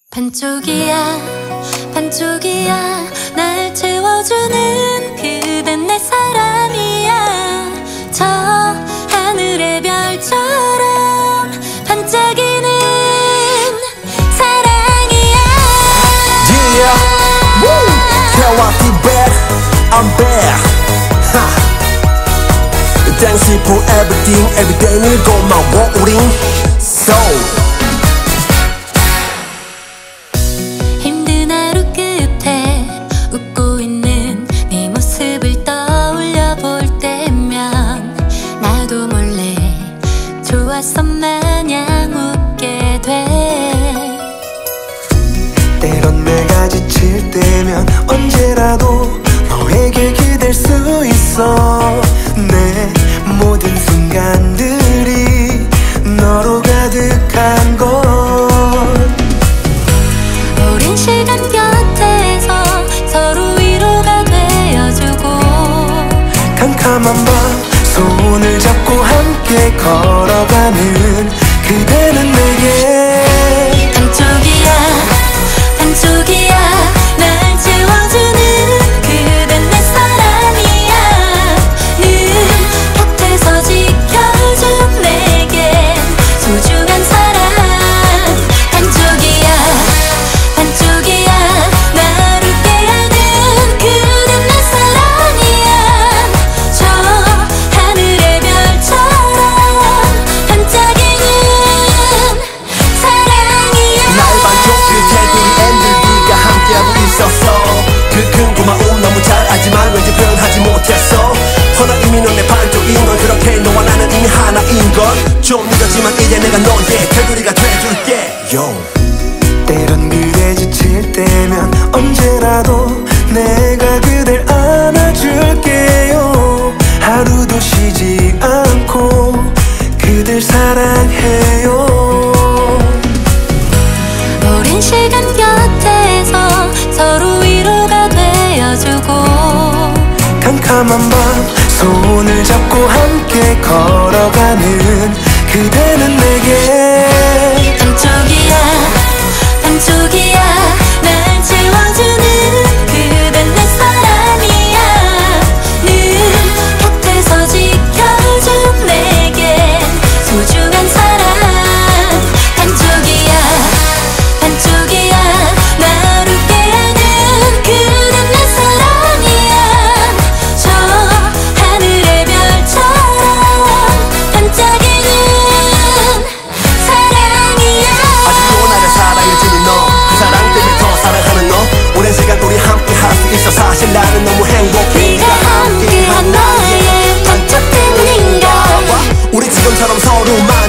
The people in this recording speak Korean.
반쪽이야 반쪽이야 날 채워주는 그댄 내 사람이야. 저 하늘의 별처럼 반짝이는 사랑이야. Yeah, woo, KYT back, I'm back. Thanks for everything, everyday 늘 고마워 우린 so. 힘든 하루 끝에 웃고 있는 네 모습을 떠올려 볼 때면 나도 몰래 좋아서 마냥 웃게 돼. 때론 내가 지칠 때면 언제라도 너에게 기댈 수 있어. 내 모든 순간들이 너로 가득한 것. 오랜 시간 곁에서 서로 위로가 되어주고 캄캄한 밤 손을 잡고 함께 걸어가는 그대는 내게 반쪽이야 반쪽이야 날 채워주는 그댄 내 사람이야. 늘 곁에서 지켜준 내겐 소중한 사랑. 반쪽이야 반쪽이야 날 웃게 하는 그댄 내 사랑이야. 저 하늘의 별처럼 반짝이는 사랑이야. 날 반쪽 끝에 우리 앤들기가 함께하고 있었어. 그 큰 고마움 너무 잘 알지만 왠지 표현하지 못했어. 허나 이미 넌 내 반쪽인 걸. 그렇게 너와 나는 이미 하나인 걸. 좀 늦었지만 이제 내가 너의 테두리가 돼줄게. 때론 그대 지칠 때면 언제라도 내가 그댈 안아줄게요. 하루도 쉬지 않고 그댈 사랑해요. 오랜 시간 곁에서 서로 위로가 되어주고 캄캄한 밤 손을 잡고 함께 걸어가는 그대는 내게 반쪽이야 반쪽이야 날 채워주는 그댄 내 사람이야. 늘 곁에서 지켜준 내겐 소중한 사랑. 반쪽이야 반쪽이야 날 웃게 하는 그댄 내 사랑이야. 저 하늘의 별처럼 반짝이는 사랑이야. 아직도 나를 사랑해주는 너. 그 사랑 때문에 더 사랑하는 너. 오랜 시간 우리 함께 할 수 있어. 사실 나는 너무 행복해. 네가 함께한 나의 반쪽 된 인간. 우리 지금처럼 서로만